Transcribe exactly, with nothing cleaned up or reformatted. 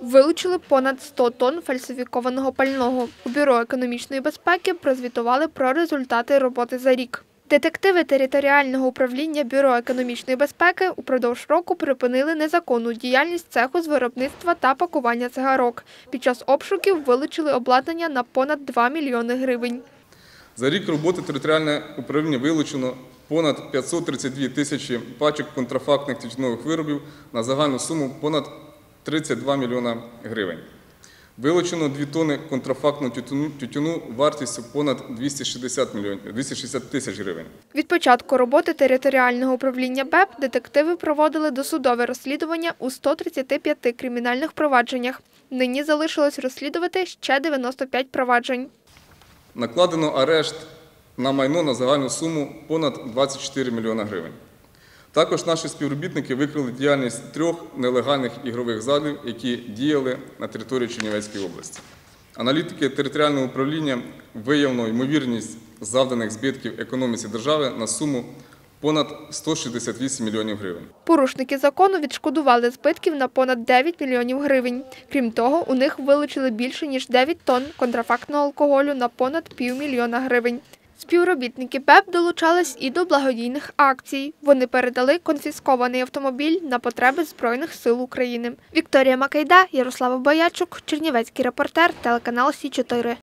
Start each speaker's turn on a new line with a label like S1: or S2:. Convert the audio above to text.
S1: Вилучили понад сто тонн фальсифікованого пального. У Бюро економічної безпеки прозвітували про результати роботи за рік. Детективи територіального управління Бюро економічної безпеки упродовж року припинили незаконну діяльність цеху з виробництва та пакування цигарок. Під час обшуків вилучили обладнання на понад два мільйони гривень.
S2: За рік роботи територіальне управління вилучено понад п'ятсот тридцять дві тисячі пачок контрафактних тютюнових виробів на загальну суму понад тридцять два мільйона гривень. Вилучено дві тонни контрафактного тютюну, тютюну вартістю понад двісті шістдесят тисяч гривень.
S1: Від початку роботи територіального управління Б Е П детективи проводили досудове розслідування у ста тридцяти п'яти кримінальних провадженнях. Нині залишилось розслідувати ще дев'яносто п'ять проваджень.
S2: Накладено арешт на майно на загальну суму понад двадцять чотири мільйони гривень. Також наші співробітники викрили діяльність трьох нелегальних ігрових залів, які діяли на території Чернівецької області. Аналітики територіального управління виявлено ймовірність завданих збитків економіці держави на суму понад сто шістдесят вісім мільйонів гривень.
S1: Порушники закону відшкодували збитків на понад дев'ять мільйонів гривень. Крім того, у них вилучили більше ніж дев'ять тонн контрафактного алкоголю на понад півмільйона гривень. Співробітники Б Е П долучались і до благодійних акцій. Вони передали конфіскований автомобіль на потреби Збройних сил України. Вікторія Макайда, Ярослава Боячук, Чернівецький репортер, телеканал Сі чотири.